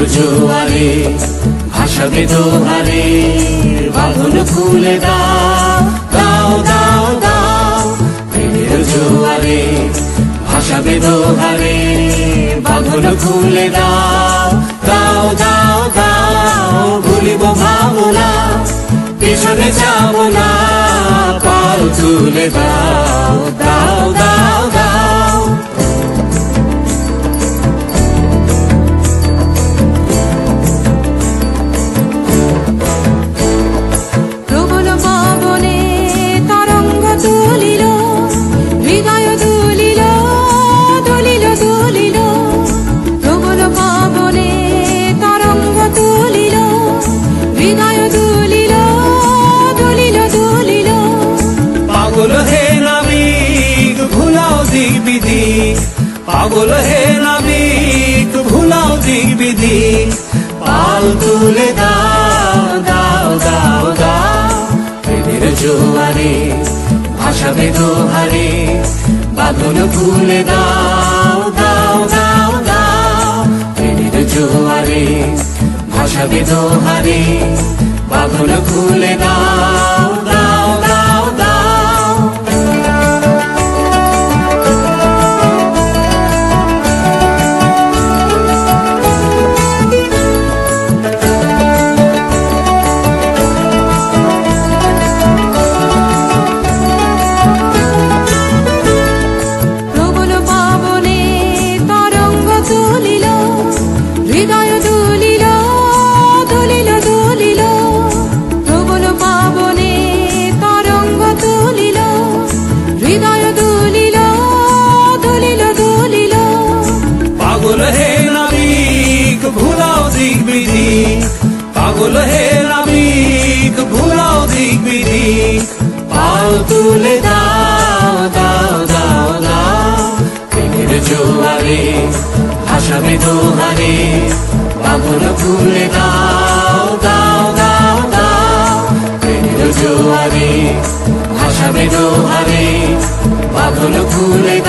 জোয়ারে ভাসাবে দোহারে, বাঁধন খুলে দাও দাও দাও দাও। প্রেমের জোয়ারে ভাসাবে দোহারে, বাঁধন খুলে দাও দাও দাও দাও। ভুলিব ভাবনা, পেছনে যাব না, পাল তুলে দাও দাও দাও দাও। প্রবল পবনে তরঙ্গ তুলিল, হৃদয় দুলিল দুলিল দুলিল। প্রবল পবনে তরঙ্গ তুলিল, হৃদয় দুলিল দুলিল দুলিল। পাগল হে নাবিক ভুলাও দিক বিদিক, পাগল হে নাবিক ভুলাও দিক বিদিক। পাল তুলে দাও দাও দাও দাও। প্রেমের জোয়ারে ভাসাবে দোহারে, বাঁধন খুলে দাও দাও দাও দাও। প্রেমের জোয়ারে ভাসাবে দোহারে, বাঁধন খুলে দাও দাও দাও দাও। প্রবল পবনে তরঙ্গ তুলিল, হৃদয় দুলিল দুলিল দুলিল। প্রবল পবনে তরঙ্গ তুলিল, হৃদয় দুলিল দুলিল দুলিল। পাগল হে নাবিক ভুলাও দিক বিদিক, পাগল হে নাবিক ভুলাও দিক বিদিক। পাল তুলে দাও দাও দাও দাও। প্রেমের জোয়ারে ভাসাবে দোহারে, বাঁধন খুলে দাও দাও দাও দাও। প্রেমের জোয়ারে ভাসাবে দোহারে, বাঁধন খুলে